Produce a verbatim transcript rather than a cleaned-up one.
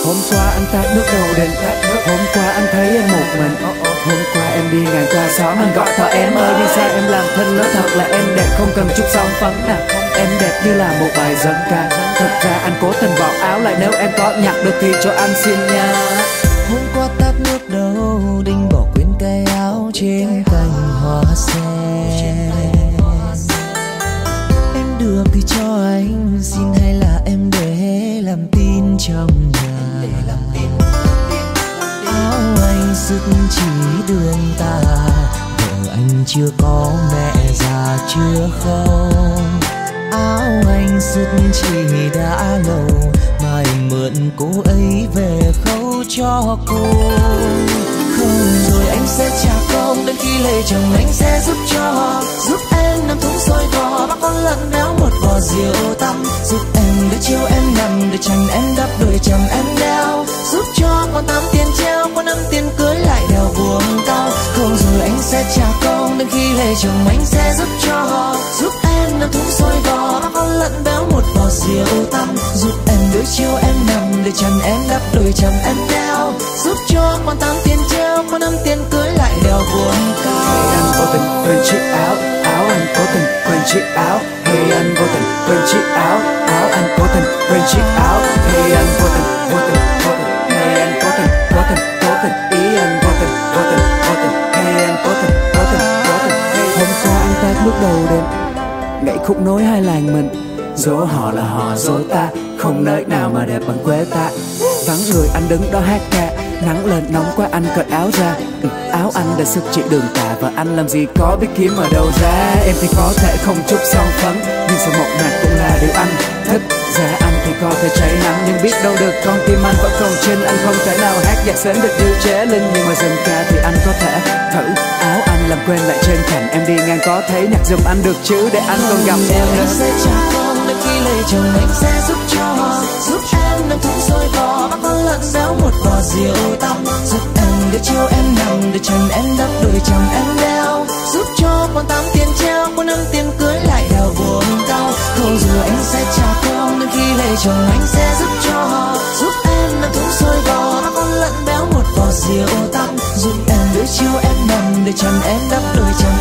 Hôm qua anh tát nước đầu đền, hôm qua anh thấy em một mình. Hôm qua em đi ngang qua xóm anh gọi thở em ơi, nhưng sao em làm thinh nói thật là em đẹp không cần chút son phấn nào. Em đẹp như là một bài dân ca. Thật ra anh cố tình bỏ áo lại, nếu em có nhặt được thì cho anh xin nha. Hôm qua tát nước đầu đinh bỏ quên cái áo trên cành hoa sen. Em được thì cho anh xin hay là em để làm tin trong nhà. Áo anh sức chỉ đường ta, vợ anh chưa có mẹ già chưa không. Áo anh sức chỉ đã lâu, mai mượn cô ấy về khâu cho cô. Không rồi anh sẽ trả công, đến khi lấy chồng anh sẽ giúp cho. Giúp em nằm thúng xôi gò, bác con lợn béo một bò rượu tăm. Giúp em để chiều em nằm, để chăn em đắp đôi chồng em đeo. Giúp cho con tám tiền treo, con năm tiền cưới lại đèo buông cao. Không rồi anh sẽ trả công, đến khi lấy chồng anh sẽ giúp cho. Giúp em nằm thúng xôi gò, bác con lợn béo một bò rượu tăm. Giúp em đôi chiều em nằm, để chăn em đắp đôi chồng em đeo. Giúp cho con tám tiền treo, con năm tiền cưới lại đèo buông cao. Hey anh vô tình quên chiếc áo, áo anh cố tình quên chiếc áo. Hey anh vô tình quên chiếc áo, áo anh cố tình quên chiếc áo. Hey anh vô tình, vô tình, vô tình. Hey anh cố tình, cố tình, cố tình. Ý anh vô tình, vô tình, vô tình. Hey anh cố tình, cố tình, cố tình. Hey. Hôm qua anh tát nước đầu đêm, gãy khúc nối hai làng mình. Dỗ họ là họ dỗ ta, không nơi nào mà đẹp bằng quê ta. Vắng người anh đứng đó hát ca, nắng lên nóng quá anh cởi áo ra. ừ, Áo anh đã sức chỉ đường tà, và anh làm gì có biết kiếm ở đâu ra. Em thì có thể không chút son phấn, nhưng sự mộc mạc cũng là điều anh thích. Giá anh thì có thể cháy nắng, nhưng biết đâu được con tim anh vẫn còn trên. Anh không thể nào hát nhạc sến được như chế linh, nhưng mà dần ca thì anh có thể thử. Áo anh làm quen lại trên cành, em đi ngang có thấy nhạc giùm anh được chứ, để anh còn gặp em nữa. Anh sẽ trả con, đến khi lấy chồng anh sẽ giúp cho. Giúp em nằm thúng xôi gò, bác con lợn béo một bò rượu tăm. Giúp em để chiều em nằm, để chăn em đắp đôi chồng em đeo. Giúp cho con tám tiền treo, con năm tiền cưới lại đèo buông cao. Không rồi anh sẽ trả công, đến khi lấy chồng anh sẽ giúp cho. Giúp em nằm thúng xôi gò, bác con lợn béo một bò rượu tăm. Giúp em để chiều em nằm, để chăn em đắp đôi chồng